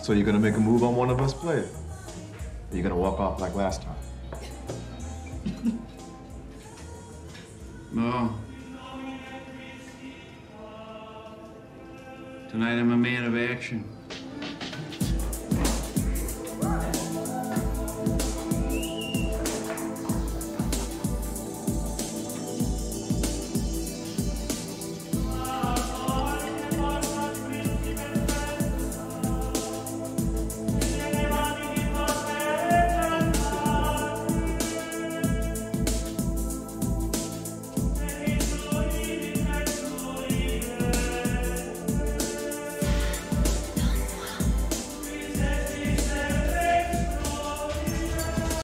So you're gonna make a move on one of us, play it? Or you're gonna walk off like last time? No. Tonight I'm a man of action.